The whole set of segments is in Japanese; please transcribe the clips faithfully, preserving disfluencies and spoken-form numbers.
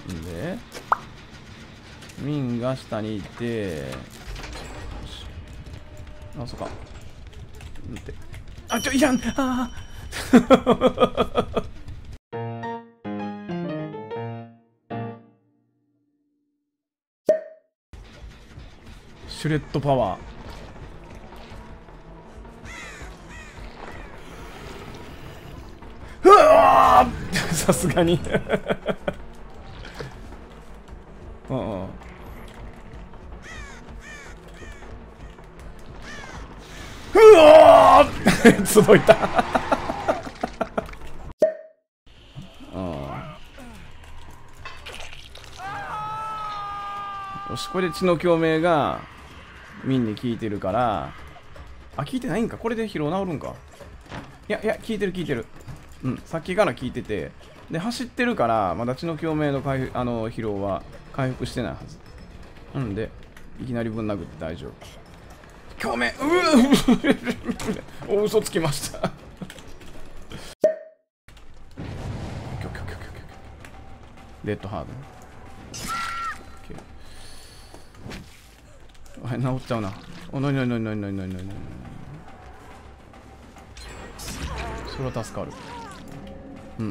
んでミンが下にいて、あ、そっか。待って。あ、ちょ、いやん、ああ。シュレッドパワー。うわーさすがに。うんうん。うわー届いた。よし、これで血の共鳴がミンに効いてるから、あ、効いてないんか。これで疲労治るんか。いやいや、効いてる効いてる。うん、さっきから効いてて、で走ってるからまだ血の共鳴の回復、あの疲労は回復してないはず。なんでいきなりぶん殴って大丈夫。共鳴、ううお、嘘つきました。レッドハード。あれ、治っちゃうな。お、なになになになになになになになに。それは助かる。うん。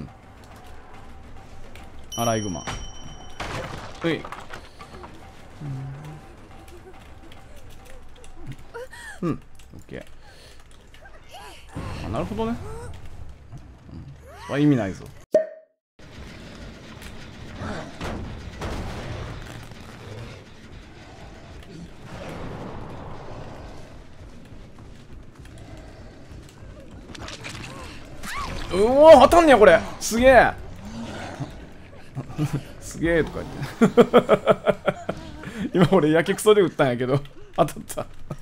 アライグマ。うい。うん。オッケー。あ、なるほどね。うん。それは意味ないぞ。うおー、当たんねやこれ。すげえ。すげえとか言って今俺やけくそで撃ったんやけど当たった。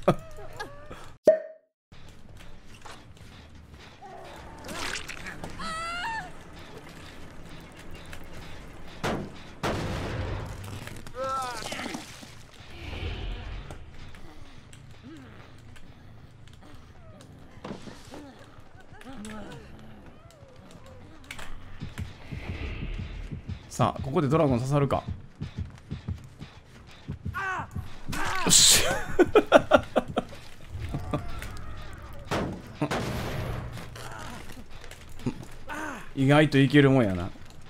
さあここでドラゴン刺さるか。よし。意外といけるもんやな。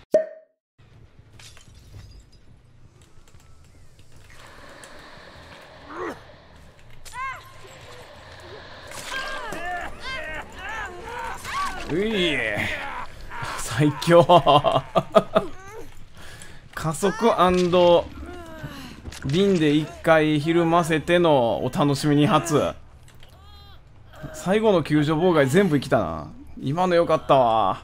うい最強。加速瓶で一回ひるませてのお楽しみに初。最後の救助妨害全部生きたな。今のよかったわ。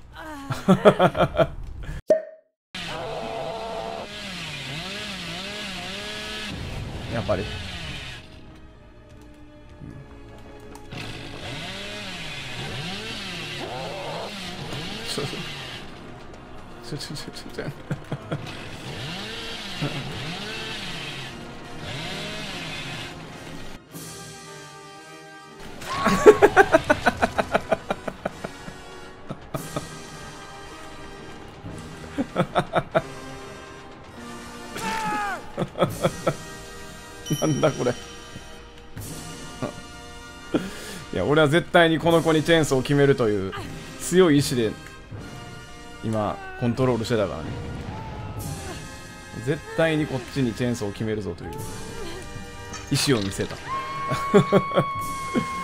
やっぱりちょちょちょちょちょちょなんだこれ。いや俺は絶対にこの子にチェーンソーを決めるという強い意志で今コントロールしてたからね。絶対にこっちにチェーンソーを決めるぞという意志を見せた。